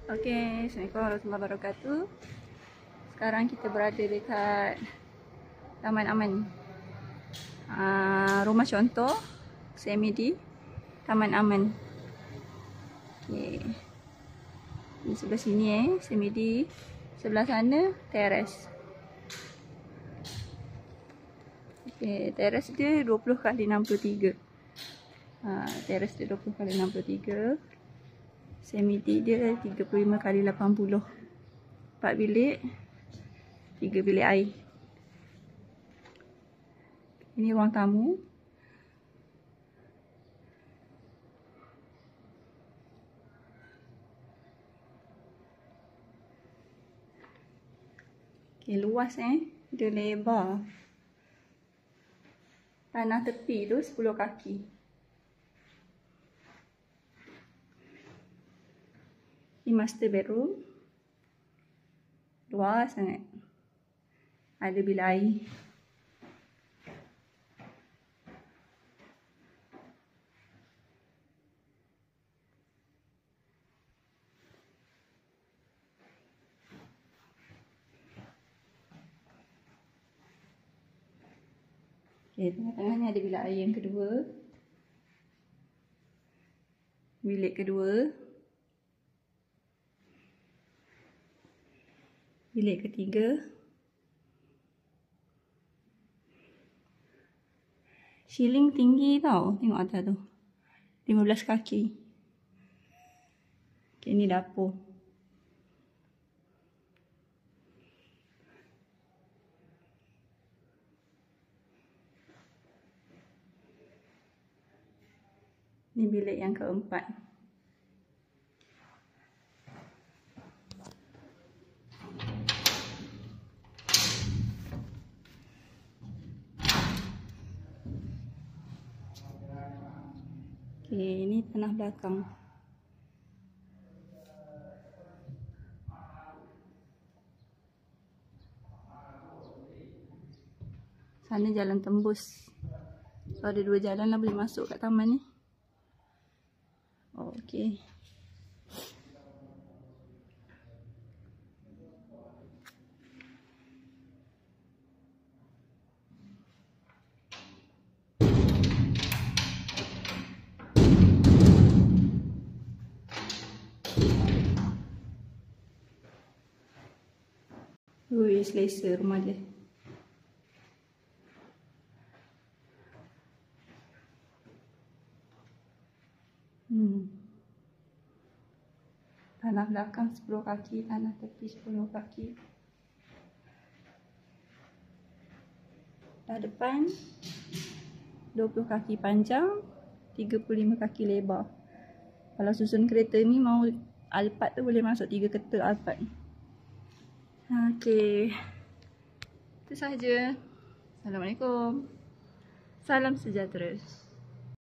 Okey, Assalamualaikum warahmatullahi wabarakatuh. Sekarang kita berada dekat Taman Aman. Rumah contoh CMD Taman Aman. Okey. Di sebelah sini CMD, sebelah sana teres. Okey, teres dia 20x63. Teres dia 20x63. CMD dia 35x80. 4 bilik, 3 bilik air. Ini ruang tamu. Okay, luas dia lebar. Tanah tepi tu 10 kaki. Ini master bedroom. Luas sangat. Ada bilik air. Okay, tengah-tengahnya ada bilik air yang kedua. Bilik kedua. Bilik ketiga. Ceiling tinggi tau. Tengok atas tu. 15 kaki. Okay, ni dapur. Ni bilik yang keempat. Okay, ini tanah belakang. Sana jalan tembus. So, ada 2 jalan lah boleh masuk kat taman ni. Okay. Ui, selesa rumah dia. Tanah belakang 10 kaki, tanah tepi 10 kaki. Dah depan 20 kaki panjang, 35 kaki lebar. Kalau susun kereta ni mau Alphard tu boleh masuk 3 kereta Alphard. Okey. Itu sahaja. Assalamualaikum. Salam sejahtera.